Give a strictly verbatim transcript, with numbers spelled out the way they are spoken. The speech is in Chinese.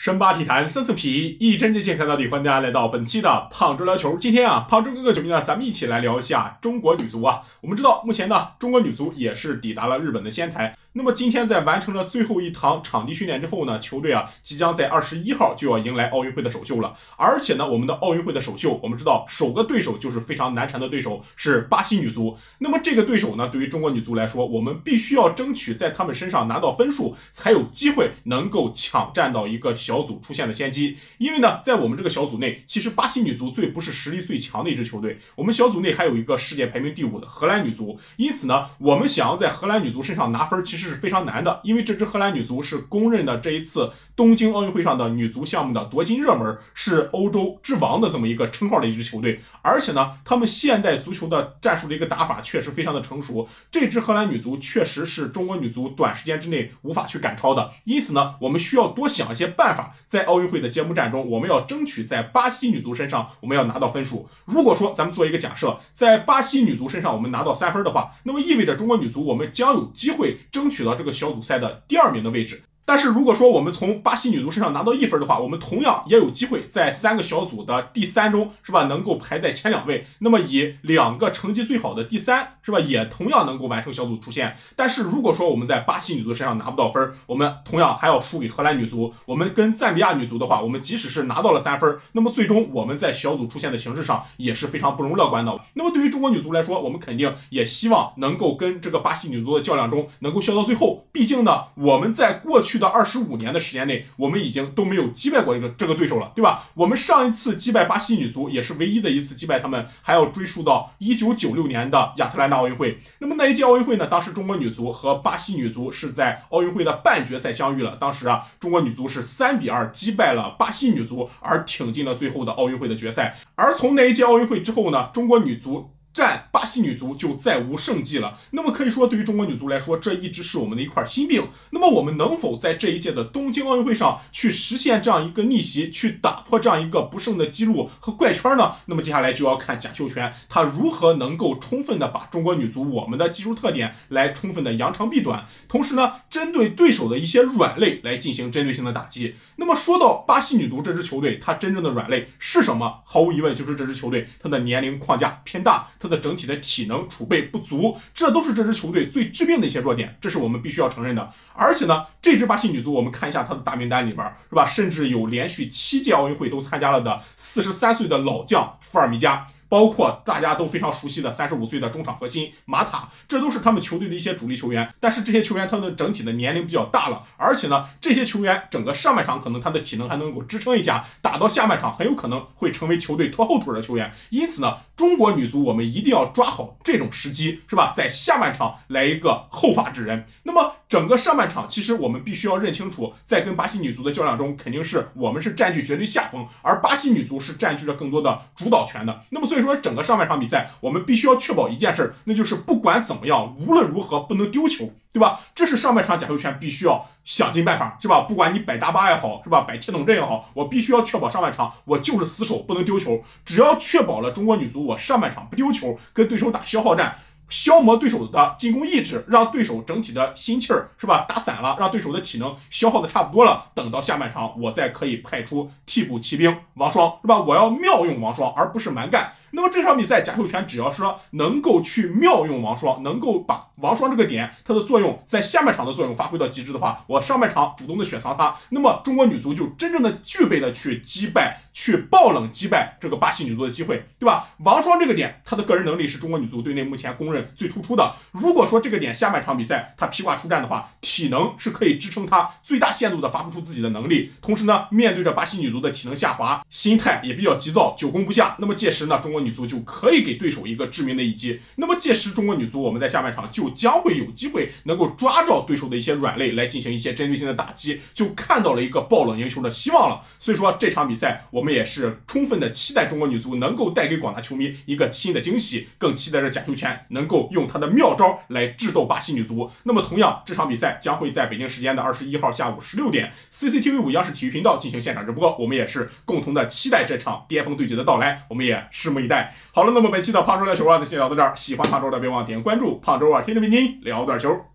深扒体坛三次皮，一针见血看到底。欢迎大家来到本期的胖周聊球。今天啊，胖周哥哥球迷呢，咱们一起来聊一下中国女足啊。我们知道，目前呢，中国女足也是抵达了日本的仙台。那么今天在完成了最后一堂场地训练之后呢，球队啊即将在二十一号就要迎来奥运会的首秀了。而且呢，我们的奥运会的首秀，我们知道首个对手就是非常难缠的对手，是巴西女足。那么这个对手呢，对于中国女足来说，我们必须要争取在他们身上拿到分数，才有机会能够抢占到一个小组出现的先机。因为呢，在我们这个小组内，其实巴西女足最不是实力最强的一支球队，我们小组内还有一个世界排名第五的荷兰女足。因此呢，我们想要在荷兰女足身上拿分，其实是非常难的，因为这支荷兰女足是公认的这一次东京奥运会上的女足项目的夺金热门，是欧洲之王的这么一个称号的一支球队。而且呢，他们现代足球的战术的一个打法确实非常的成熟，这支荷兰女足确实是中国女足短时间之内无法去赶超的。因此呢，我们需要多想一些办法，在奥运会的揭幕战中，我们要争取在巴西女足身上我们要拿到分数。如果说咱们做一个假设，在巴西女足身上我们拿到三分的话，那么意味着中国女足我们将有机会争取到这个小组赛的第二名的位置。但是如果说我们从巴西女足身上拿到一分的话，我们同样也有机会在三个小组的第三中，是吧，能够排在前两位。那么以两个成绩最好的第三，是吧，也同样能够完成小组出线。但是如果说我们在巴西女足身上拿不到分，我们同样还要输给荷兰女足。我们跟赞比亚女足的话，我们即使是拿到了三分，那么最终我们在小组出线的形势上也是非常不容乐观的。那么对于中国女足来说，我们肯定也希望能够跟这个巴西女足的较量中能够笑到最后。毕竟呢，我们在过去的二十五年的时间内，我们已经都没有击败过这个这个对手了，对吧？我们上一次击败巴西女足也是唯一的一次击败他们，还要追溯到一九九六年的亚特兰大奥运会。那么那一届奥运会呢，当时中国女足和巴西女足是在奥运会的半决赛相遇了。当时啊，中国女足是三比二击败了巴西女足，而挺进了最后的奥运会的决赛。而从那一届奥运会之后呢，中国女足战巴西女足就再无胜绩了。那么可以说，对于中国女足来说，这一直是我们的一块心病。那么我们能否在这一届的东京奥运会上去实现这样一个逆袭，去打破这样一个不胜的记录和怪圈呢？那么接下来就要看贾秀全他如何能够充分的把中国女足我们的技术特点来充分的扬长避短，同时呢，针对对手的一些软肋来进行针对性的打击。那么说到巴西女足这支球队，它真正的软肋是什么？毫无疑问就是这支球队它的年龄框架偏大，它的整体的体能储备不足，这都是这支球队最致命的一些弱点，这是我们必须要承认的。而且呢，这支巴西女足我们看一下她的大名单里边，是吧，甚至有连续七届奥运会都参加了的四十三岁的老将富尔米加，包括大家都非常熟悉的三十五岁的中场核心马塔，这都是他们球队的一些主力球员。但是这些球员他们整体的年龄比较大了，而且呢，这些球员整个上半场可能他的体能还能够支撑一下，打到下半场很有可能会成为球队拖后腿的球员。因此呢，中国女足我们一定要抓好这种时机，是吧，在下半场来一个后发制人。那么整个上半场其实我们必须要认清楚，在跟巴西女足的较量中，肯定是我们是占据绝对下风，而巴西女足是占据着更多的主导权的。那么所以说整个上半场比赛我们必须要确保一件事，那就是不管怎么样，无论如何不能丢球，对吧？这是上半场贾秀全必须要想尽办法，是吧？不管你摆大巴也好，是吧？摆铁桶阵也好，我必须要确保上半场我就是死守，不能丢球。只要确保了中国女足我上半场不丢球，跟对手打消耗战，消磨对手的进攻意志，让对手整体的心气儿，是吧，打散了，让对手的体能消耗的差不多了，等到下半场我再可以派出替补骑兵王霜，是吧？我要妙用王霜，而不是蛮干。那么这场比赛贾秀全只要是能够去妙用王霜，能够把王霜这个点它的作用在下半场的作用发挥到极致的话，我上半场主动的雪藏它，那么中国女足就真正的具备了去击败去爆冷击败这个巴西女足的机会，对吧？王霜这个点她的个人能力是中国女足队内目前公认最突出的。如果说这个点下半场比赛她披挂出战的话，体能是可以支撑她最大限度的发挥出自己的能力，同时呢，面对着巴西女足的体能下滑，心态也比较急躁，久攻不下，那么届时呢，中国女足就可以给对手一个致命的一击。那么届时中国女足我们在下半场就将会有机会能够抓着对手的一些软肋来进行一些针对性的打击，就看到了一个爆冷赢球的希望了。所以说这场比赛我们也是充分的期待中国女足能够带给广大球迷一个新的惊喜，更期待着贾秀全能够用他的妙招来智斗巴西女足。那么同样这场比赛将会在北京时间的二十一号下午十六点 C C T V 五央视体育频道进行现场直播，我们也是共同的期待这场巅峰对决的到来，我们也拭目以待。好了，那么本期的胖周聊球啊，就先聊到这儿。喜欢胖周的别忘点关注，胖周啊天天为您聊点球。